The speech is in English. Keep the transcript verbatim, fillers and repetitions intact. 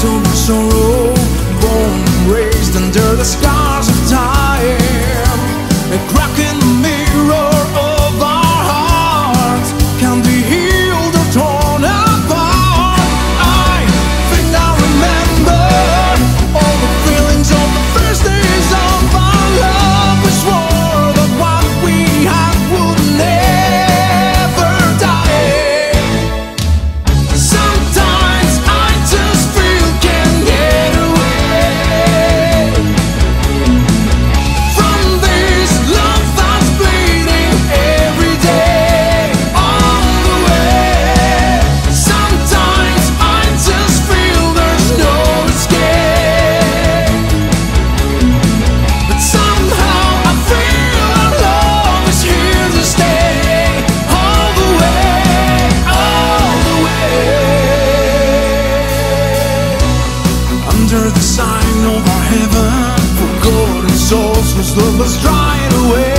sorrow, born and raised under the scars of time. A crack in the mirror of our hearts can be healed or torn apart. I think I remember all the feelings of the first days of our love. We swore that what we had would never die. Sometimes I just feel can't get away from this love that's bleeding every day on the way. Sometimes I just feel there's no escape, but somehow I feel our love is here to stay all the way, all the way. Under the sign of our heaven, forgotten souls whose love was dried away.